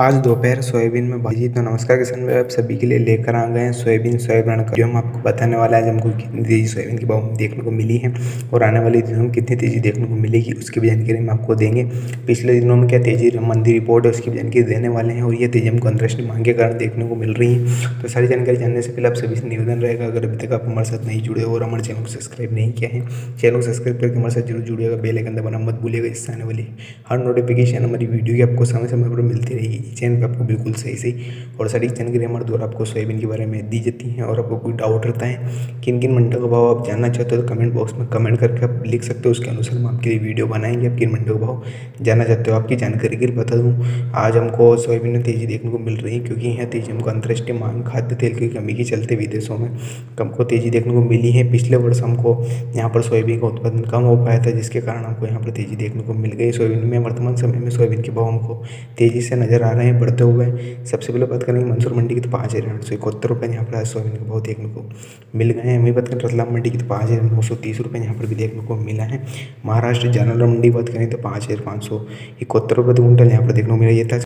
आज दोपहर सोयाबीन में भाजी। तो नमस्कार किसान भाई, आप सभी के लिए लेकर आ गए हैं सोयाबीन का जो हम आपको बताने वाला है। आज हमको कितनी तेजी सोयाबीन की भाव देखने को मिली है और आने वाले दिनों में कितनी तेजी देखने को मिलेगी उसकी भी जानकारी हम आपको देंगे। पिछले दिनों में क्या तेजी मंदी रिपोर्ट है उसकी भी जानकारी देने वाले हैं और ये तेजी हमको अंतर्राष्ट्रीय मांग के कारण देखने को मिल रही है। तो सारी जानकारी जानने से पहले आप सभी से निवेदन रहेगा, अगर अभी तक आप हमारे साथ नहीं जुड़े और हमारे चैनल को सब्सक्राइब नहीं किया है, चैनल को सब्सक्राइब करके हमारे साथ जरूर जुड़िएगा, बेल आइकन दबाना मत भूलिएगा, इससे आने वाली हर नोटिफिकेशन हमारी वीडियो की आपको समय समय पर मिलती रहेगी। चैनल पर आपको बिल्कुल सही और सटीक जानकारी हमारे द्वारा आपको सोयाबीन के बारे में दी जाती है। और आपको कोई डाउट रहता है किन किन मंडियों का भाव आप जानना चाहते हो तो कमेंट बॉक्स में कमेंट करके आप लिख सकते हो, उसके अनुसार हम आपके लिए वीडियो बनाएंगे। आप किन मंडियों का भाव जानना चाहते हो आपकी जानकारी के लिए बता दूँ, आज हमको सोयाबीन में तेजी देखने को मिल रही है क्योंकि यह तेजी हमको अंतर्राष्ट्रीय मांग खाद्य तेल की कमी के चलते विदेशों में हमको तेजी देखने को मिली है। पिछले वर्ष हमको यहाँ पर सोयाबीन का उत्पादन कम हो पाया था, जिसके कारण हमको यहाँ पर तेजी देखने को मिल गई। सोयाबीन में वर्तमान समय में सोयाबीन के भाव हमको तेजी से नजर आ रहे हैं बढ़ते हुए। सबसे पहले बात करेंगे मंसूर मंडी की, तो 5,871 यहाँ पर आज सोयाबीन का भाव देखने को मिल गए हैं। वहीं बात करें रतलाम मंडी की तो 5,930 यहाँ पर भी देखने को मिला है। महाराष्ट्र जनरल मंडी बात करें तो 5,571 रुपये क्विंटल यहाँ पर देखने को मिला। ये था